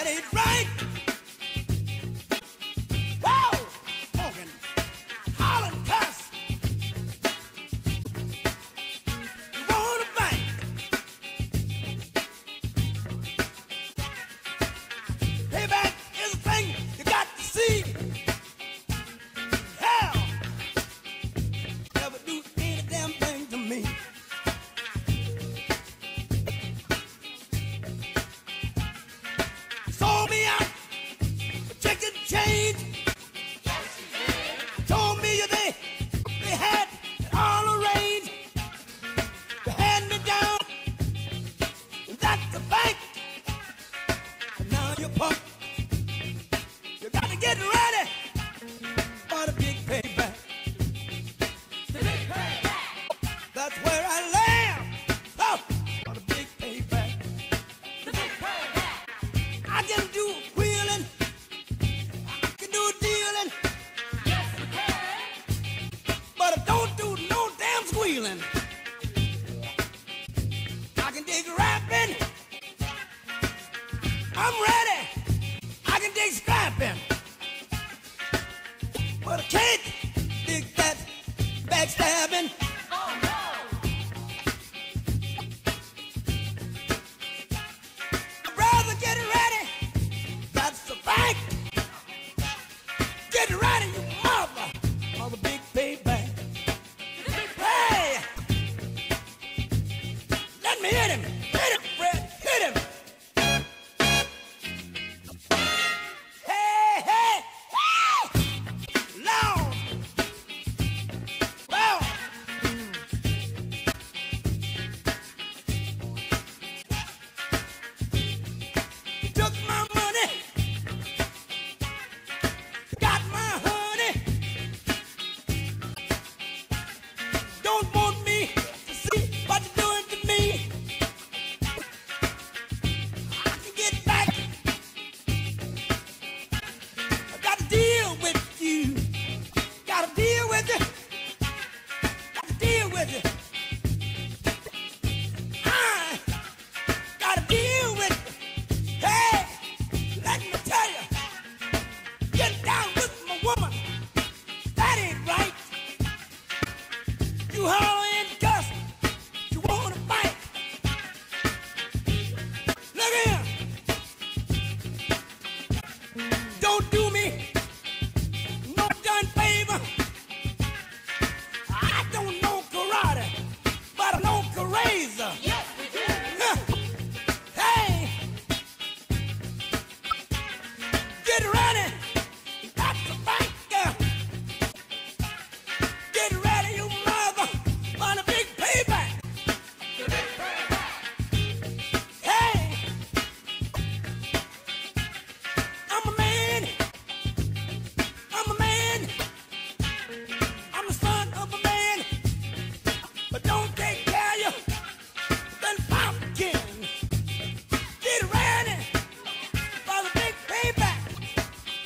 That ain't right. Whoa! Talking, hollering, cuss. You want a bank? Payback is a thing you got to see. Hell, never do any damn thing to me. Sold me out for chicken change. Told me they had it all arranged to hand me down. And that's the bank. And now you're punk. You got to get ready for the big payback. The big payback. That's where I land. Oh, for the big payback. The big payback. I can do wheeling. I can do dealing. Yes, you can. But I don't do no damn squealing. I can dig rapping. I'm ready. I can dig scrapping. But I can't dig that backstabbing. Oh no! I'd rather get ready. That's the fact. Get ready, you mother, for the big payback. Hey! Let me hit him. Hit him, Fred. Hit him. Hey, hey, hey! Loud. Well. You took my money. Got my honey. Don't want me to see what you're doing to me. I can get back. I gotta deal with you. Gotta deal with you. Gotta deal with you. I gotta deal with you. Hey, let me tell you. Get down with my woman. That ain't right. You holler and cuss. You wanna fight. Look here. Don't do me no done favor. I don't know karate, but I know Karaza. Yes, we do. Hey, get ready. That's the bank. Get ready, you mother, on a big payback. The big payback. Hey, I'm a man. I'm a man. I'm the son of a man. But don't take care of you. Then pumpkin. Get ready for the big payback.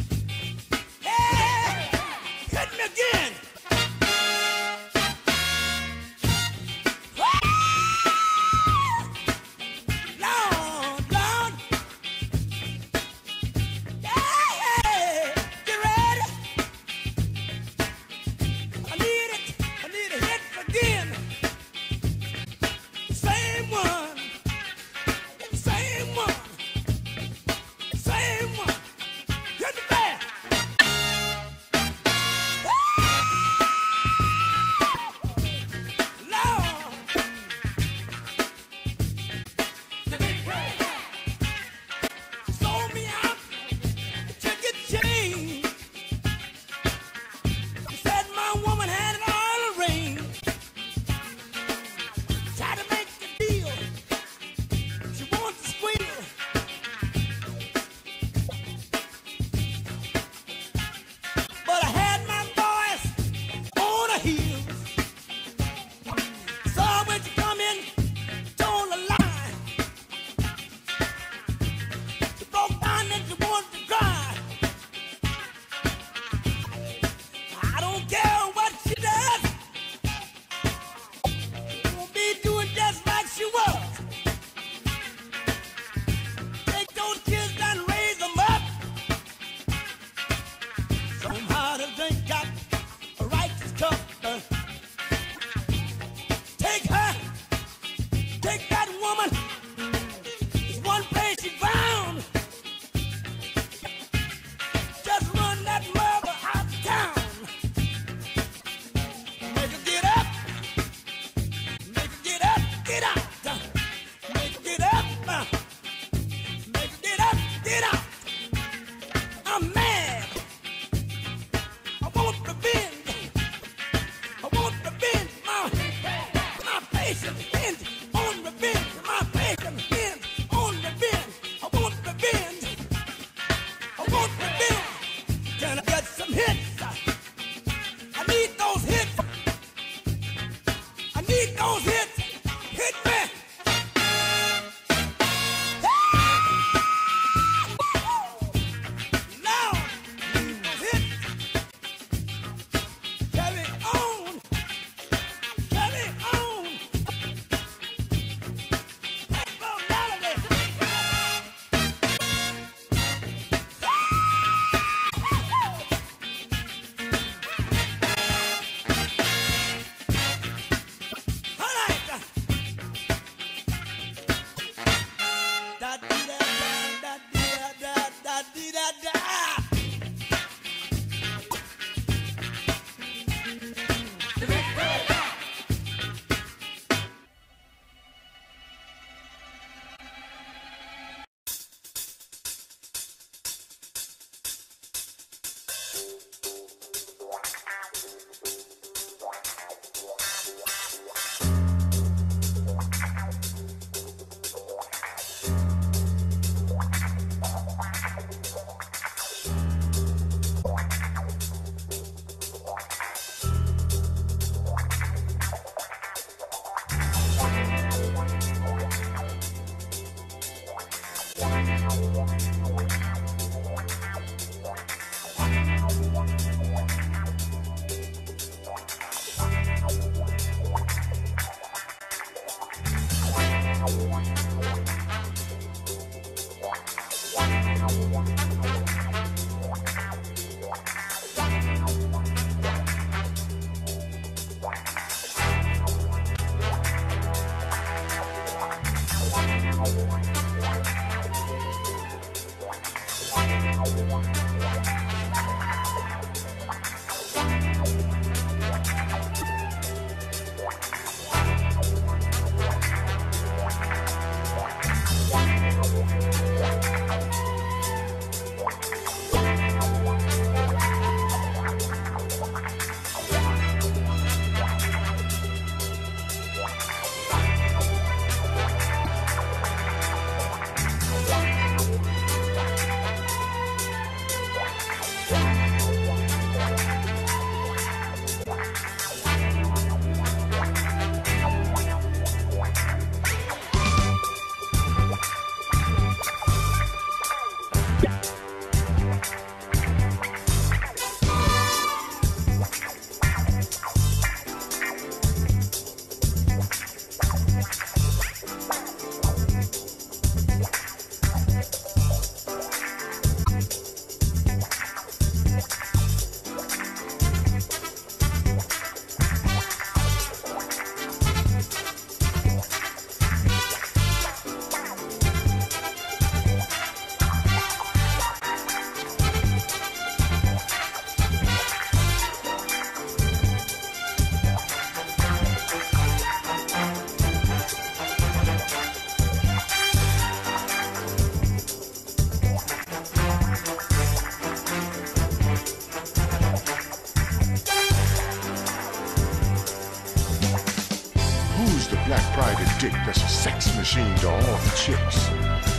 dick that's a sex machine to all the chicks.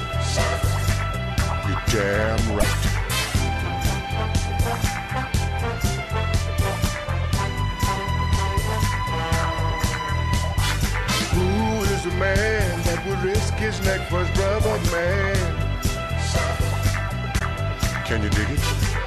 You're damn right. Who is the man that would risk his neck for his brother, man? Can you dig it?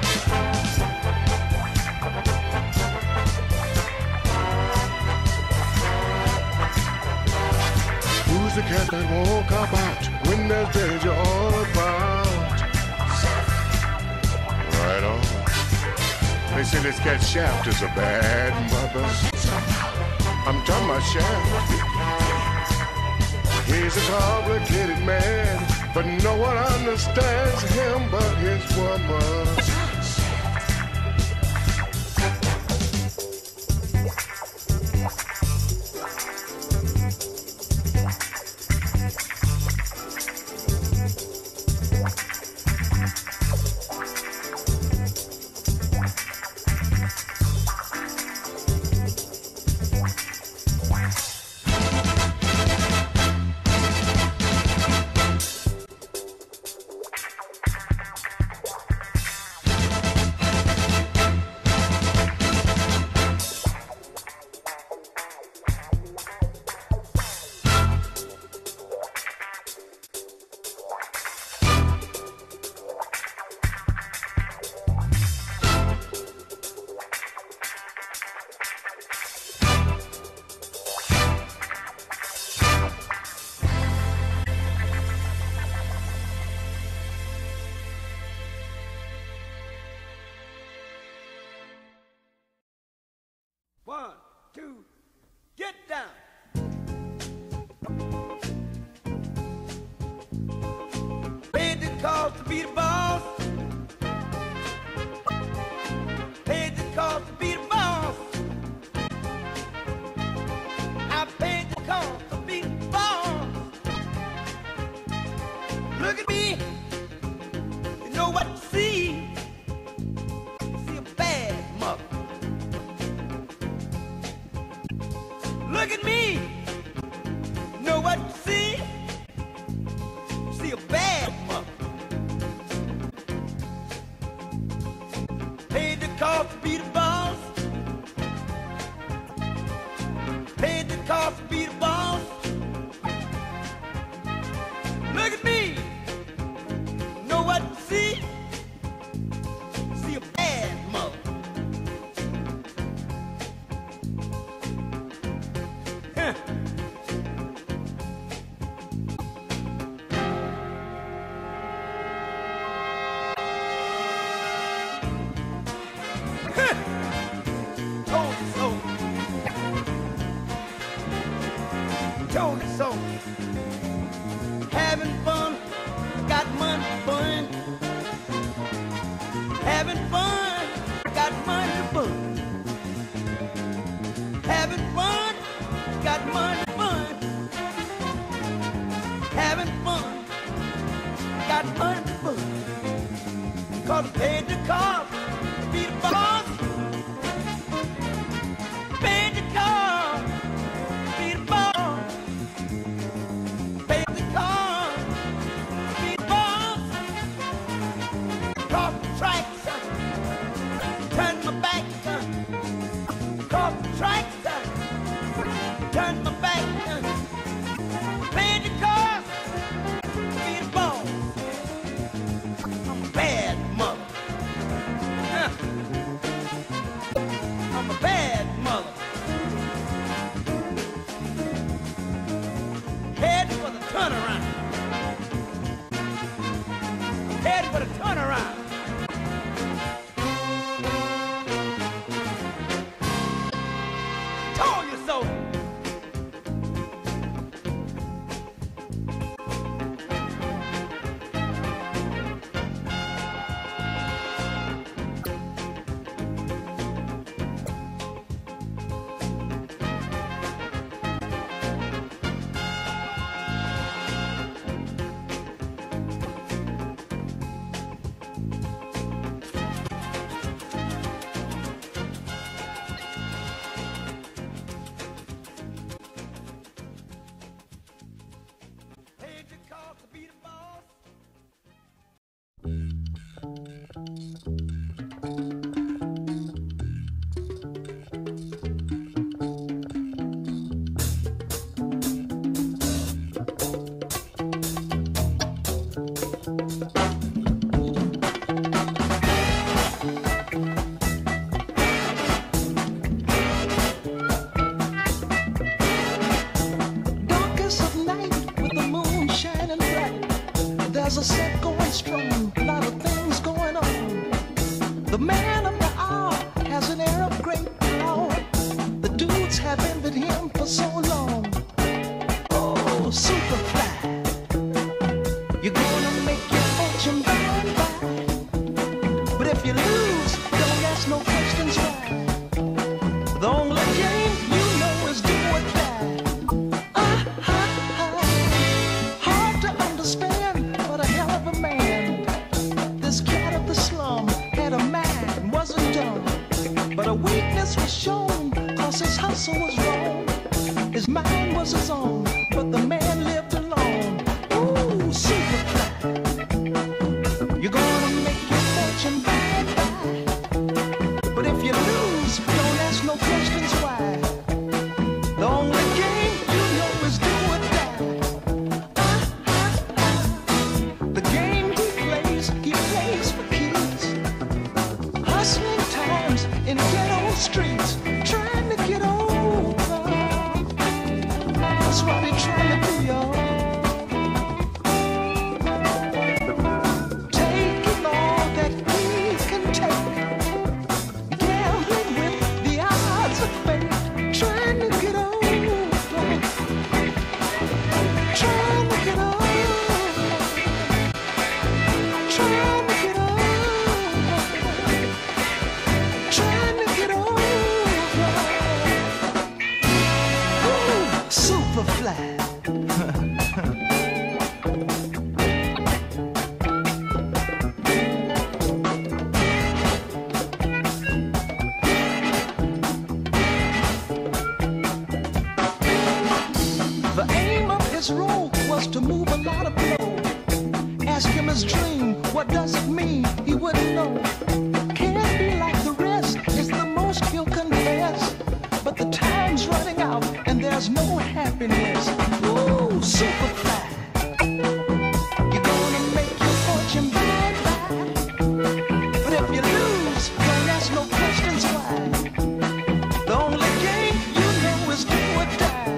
Who's the cat that won't cop out when there's danger all about? Right on. They say this cat Shaft is a bad mother. I'm talking about Shaft. He's a complicated man, but no one understands him but his woman. One, two, get down. Paid the cost to be the boss. Paid the cost to be the boss. I paid the cost to be the boss. Look at me. You know what to see. See a bad mother. Look at me, know what to see? See a bad mother. Paid the cost to be the boss. Paid the cost to be the boss. Look at me, know what to see? See a bad mother. Huh. 'cause paid the cost to be the boss. Paid the cost to be the boss. Paid the cost to be the boss. Cross the tracks, turn my back. Cross the tracks, turn my back. Paid the cost to be the boss. I'm a bad mother. I'm a bad mother. Heading for the turnaround. Heading for the turnaround. Told you so. Paid the cost to be the boss. Darkest of night with the moon shining bright. There's a set going strong, a lot of things going on. The man of the hour has an air of great power. The dudes have envied him for so long. Oh, Superfly, you're gonna make your fortune by and by. But if you lose, don't ask no questions why. The only game you know is do or die. Hard to understand, but a hell of a man. This cat of the slum had a mind, wasn't dumb. But a weakness was shown, cause his hustle was wrong. His mind was his own, but the man lived alone. Ooh, Superfly, you're gonna make your fortune by and by. But if you lose, don't ask no questions why. The only game you know is do or die. The game he plays for keys. Hustling times in ghetto streets, trying to get over. That's what he trying to do, y'all. Taking all that he can take, gambling with the odds of fate, trying to get over, trying to get over, trying to get over, trying to get over. Ooh, Superfly. The aim of his role was to move a lot of blow. Ask him his dream, what does it mean? He wouldn't know. Can't be like the rest, is the most he'll confess. But the time's running out and there's no happiness. Ooh, Superfly, you're gonna make your fortune by and by. But if you lose, don't ask no questions why. The only game you know is do or die.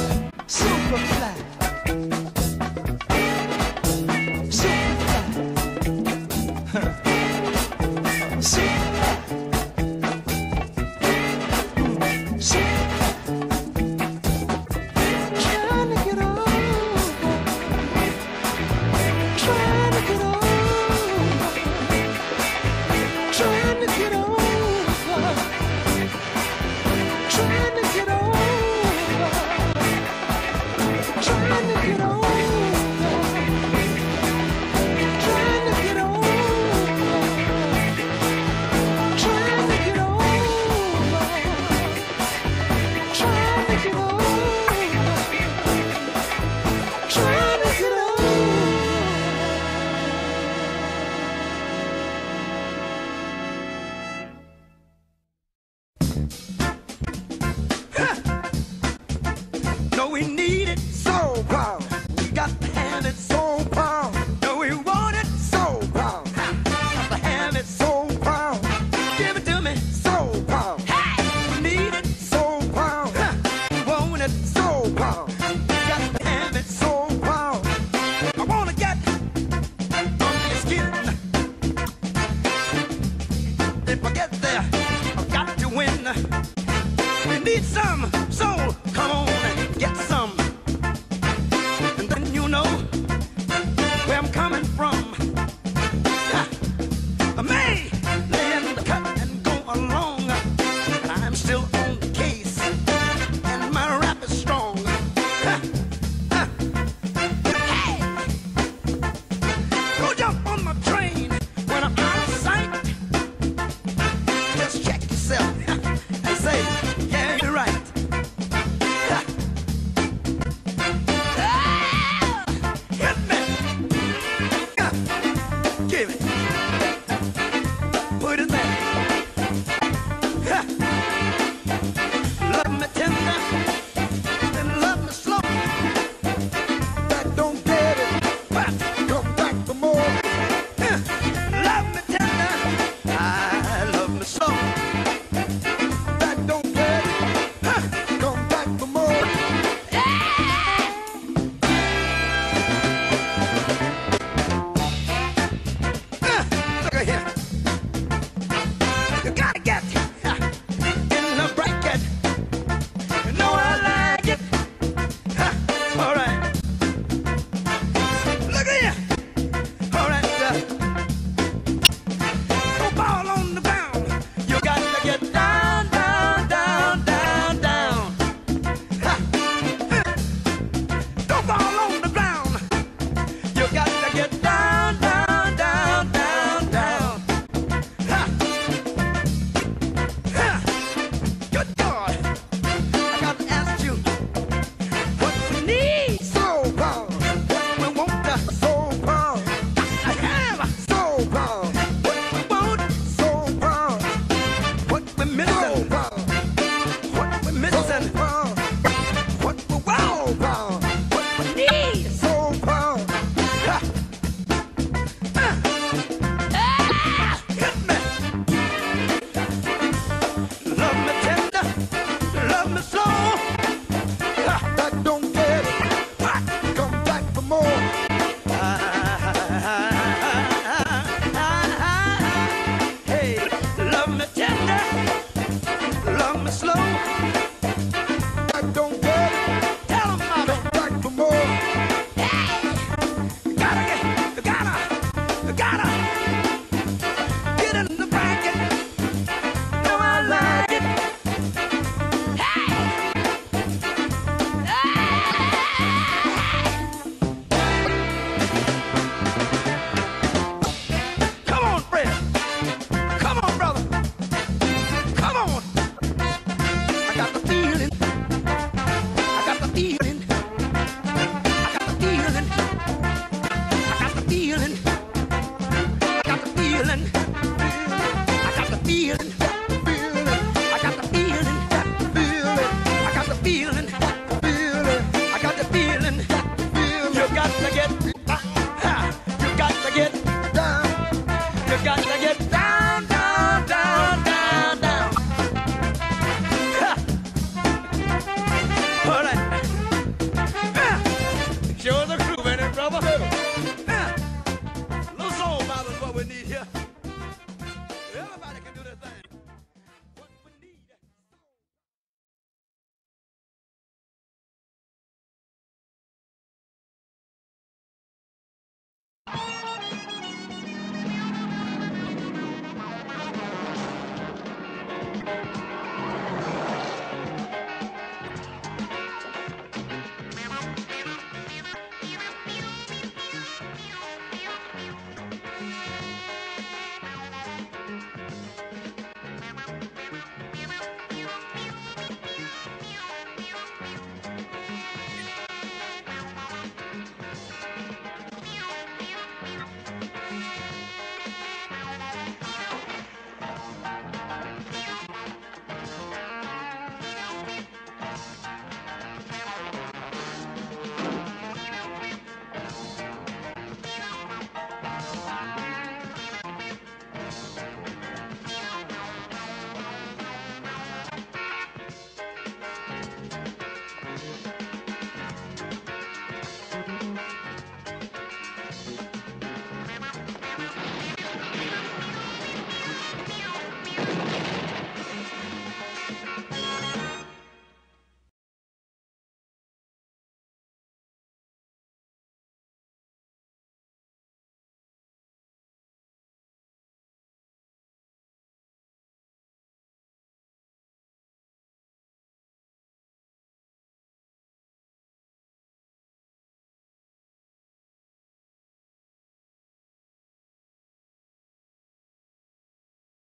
Superfly, Superfly. No, we need it soul power. We got to have it soul power. No, we want it soul power. Got to have it soul power. Give it to me soul power. Hey, need it soul power. Want it soul power. Got to have it soul power. I wanna get under your skin. If I get there, I've got to win. We need some soul. Come on and get some. And then you know where I'm coming from. I may lay in the cut and go along, but I'm still on the case, and my rap is strong. Hey! Go jump on my train when I'm out of sight. Just check yourself and say, yeah, you're right. Hit me. Give it. Put it there. Love me tender and love me slow. That don't get it, but come back for more. Love me tender, I love me slow. That don't get it, come back for more. Look at here. You gotta get in the bracket. You know I like it. All right. Look at here. All right. No ball on the ground. You got to get down, down, down, down, down. No ball on the ground. You got to get down, down, down, down, down. Good God. I got to ask you what we need. Soul power. What we want the soul power. I have soul power. What we want soul power. What we missing. What we missing. What we want. What we need. Soul power. Hit me. Love me tender, love me slow. That don't get it, come back for more. Hey, love me tender, love me slow. That don't get it, tell 'em come back for more. Hey, you gotta get in the bracket. No, I like it. Come on, Fred. Come on, brother. Come on. I got the feeling. I got the feeling. I got the feeling. I got the feeling. I got the feeling. I got the feeling. I got the feeling. I got the feeling. I got the feeling. You got to get. You got to get down. You got to get down, down, down, down, down. All right. Show the groove in it, brother.